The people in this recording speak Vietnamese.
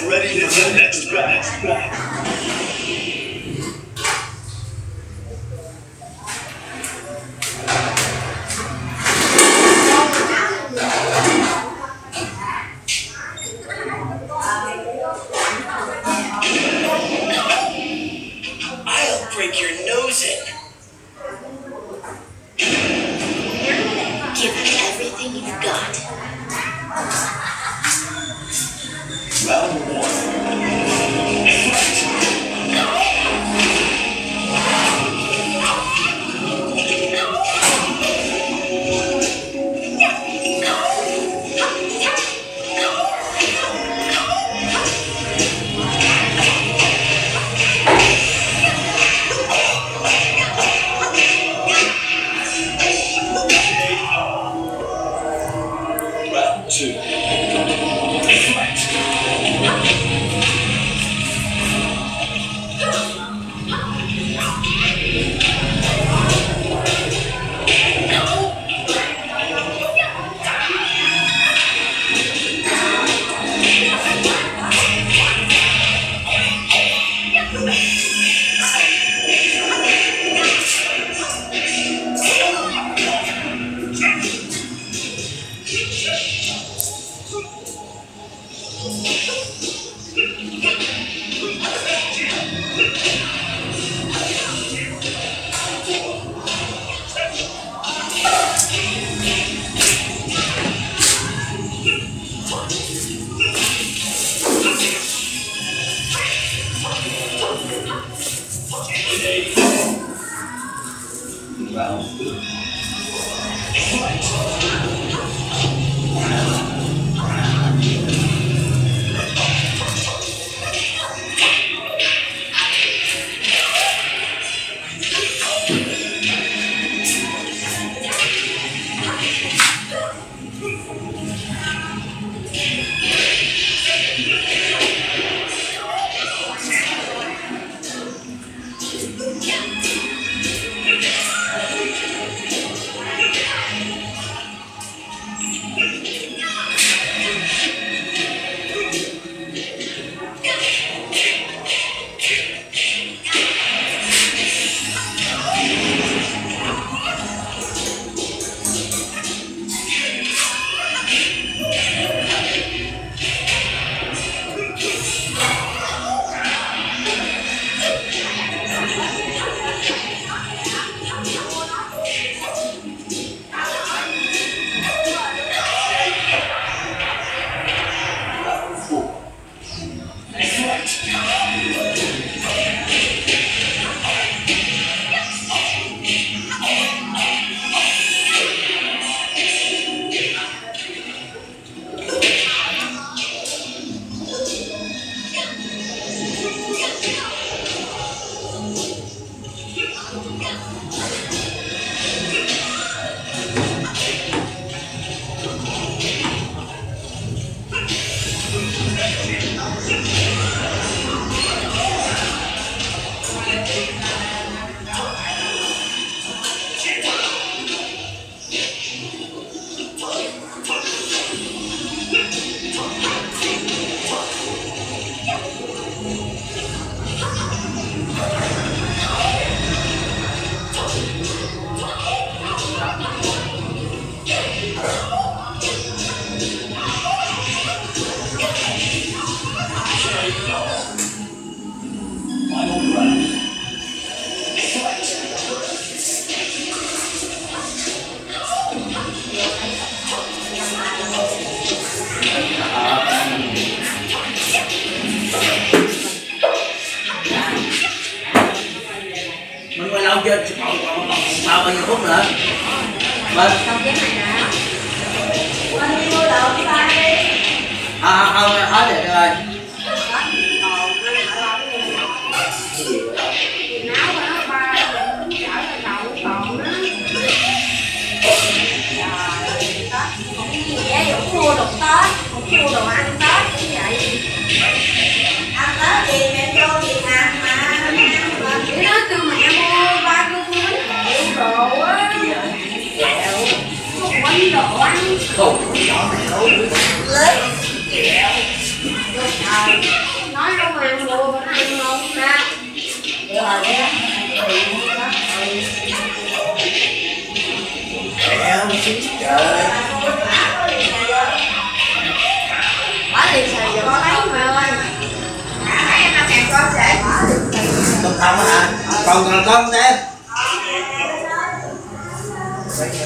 ready for the next round. I'll break your nose in. Give me everything you've got. Round one. Round two. Mình quay lâu chưa? Bao nhiêu phút nữa? Vâng. Xong cái này nè. Anh đi mua đồ đi ba đi. Không, hết rồi rồi. Náo đó ba chở lên đầu còn á. Trời, Tết cũng như vậy, cũng mua đồ Tết, cũng mua đồ ăn Tết như vậy. Ăn Tết gì mẹ vô Việt Nam mà chỉ nói kêu mẹ mua ba cái bánh đồ á, kẹo, bánh đồ ăn, Không, nhỏ mày nấu nữa. lấy kẹo, đồ nói không mà em mua mà ăn ngon ha. Rồi đấy. Kéo xí trời. Bỏ tiền xài giờ có lấy mà ơi. Thấy em ăn hàng con sẽ bỏ tiền. Không không hả? Còn thế.